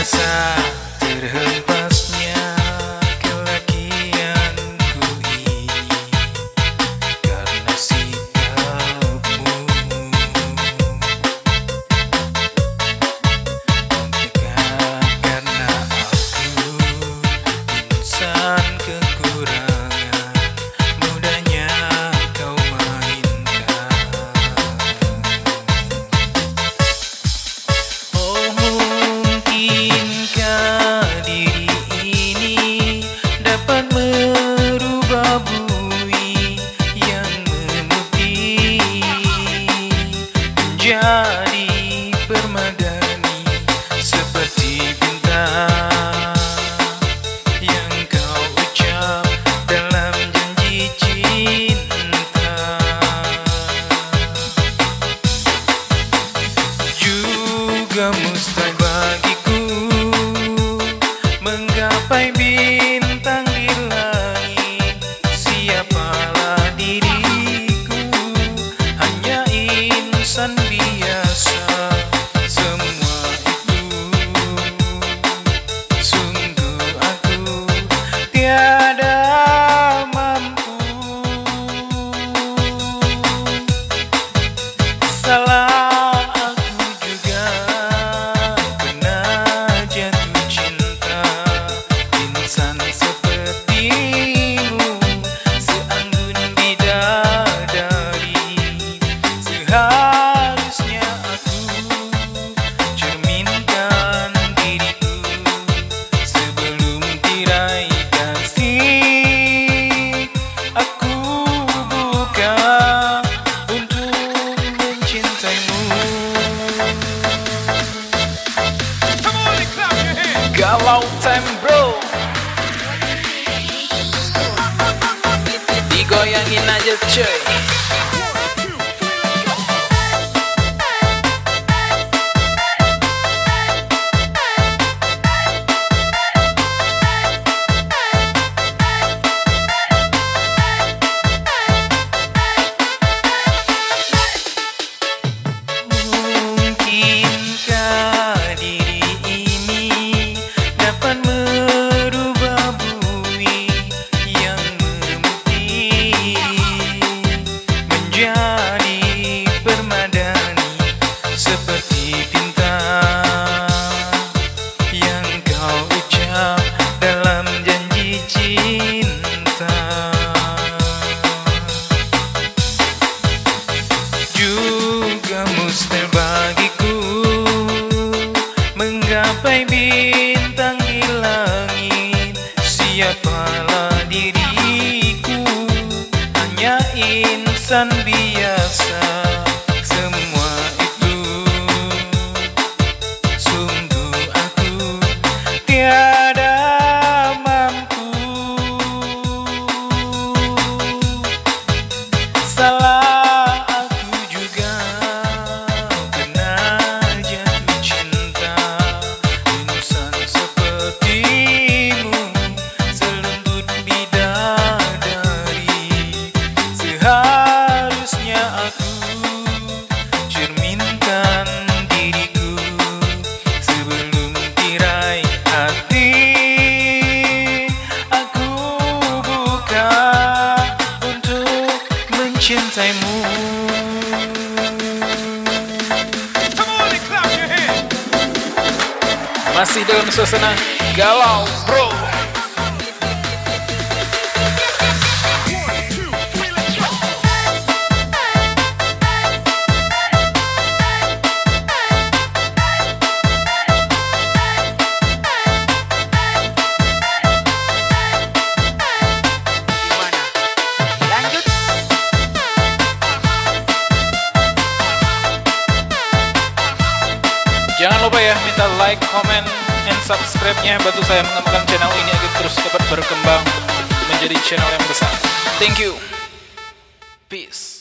rasa terhempasnya kelakianku ini karena sikapmu. Mungkinkah karena aku insan kekurangan, mudahnya kau mainkan. Oh, mungkinkah diri ini dapat merubah bui yang memutih menjadi permadani seperti bintang yang kau ucap dalam janji cinta. Juga mustahil bagiku menggapai bintang di langit. Siapalah diriku, hanya insan biasa. Semua itu sungguh aku tiada mampu. Salah aku juga pernah jatuh cinta. Insan sepertimu seanggun bidadari. Seharusnya aku cerminkan diriku sebelum tirai kasih. Aku buka untuk mencintaimu. Galau time bro, digoyangin aja cuy. Mungkinkah diri ini dapat merubah bui yang memutih menjadi permadani seperti bintang yang kau ucap dalam janji cinta. Juga mustahil bagiku menggapai bintang di langit. Siapalah diriku, hanya insan biasa. Semua itu sungguh aku tiada mampu. Salah aku juga pernah jatuh cinta. Insan sepertimu selembut bidadari. Seharusnya aku cerminkan diriku sebelum tirai hati. Aku buka untuk mencintaimu. Masih dalam suasana galau bro. Jangan lupa ya, minta like, comment, and subscribe-nya. Bantu saya mengembangkan channel ini agar terus dapat berkembang menjadi channel yang besar. Thank you. Peace.